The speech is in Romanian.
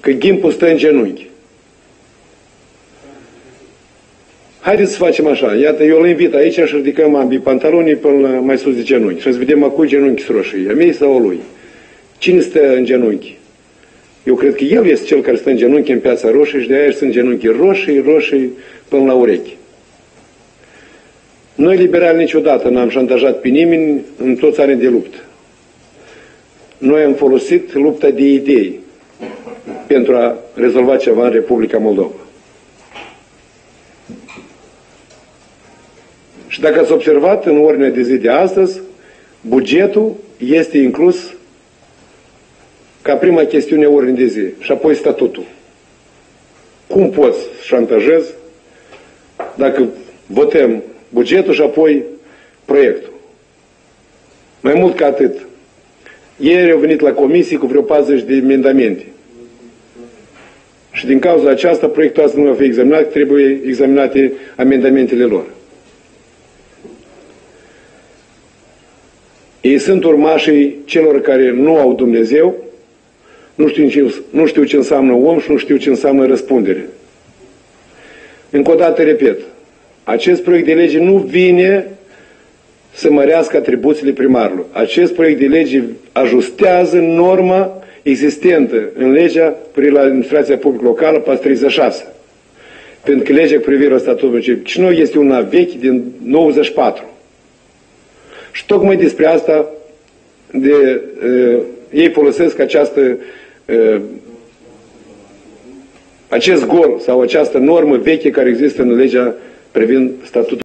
că ghimpul stă în genunchi. Haideți să facem așa. Iată, eu îl invit aici și ridicăm ambii pantalonii până mai sus de genunchi. Și să vedem acum genunchi roșii. A mei sau a lui? Cine stă în genunchi? Eu cred că el este cel care stă în genunchi în Piața Roșie și de aia sunt genunchi roșii până la urechi. Noi, liberali, niciodată n-am șantajat pe nimeni în toți anii de luptă. Noi am folosit lupta de idei pentru a rezolva ceva în Republica Moldova. Și dacă ați observat, în ordinea de zi de astăzi, bugetul este inclus ca prima chestiune a ordinii de zi și apoi statutul. Cum poți să șantajezi dacă votăm bugetul și apoi proiectul? Mai mult ca atât, ieri au venit la comisii cu vreo 40 de amendamente. Și din cauza aceasta, proiectul ăsta nu va fi examinat, trebuie examinate amendamentele lor. Ei sunt urmașii celor care nu au Dumnezeu, nu știu ce înseamnă om și nu știu ce înseamnă răspundere. Încă o dată repet, acest proiect de lege nu vine să mărească atribuțiile primarului. Acest proiect de lege ajustează norma existentă în legea privind la administrația publică locală, pas 36. Pentru că legea cu privire la statutul Chișinău este una veche din 94. Și tocmai despre asta ei folosesc acest gol sau această normă veche care există în legea privind statutul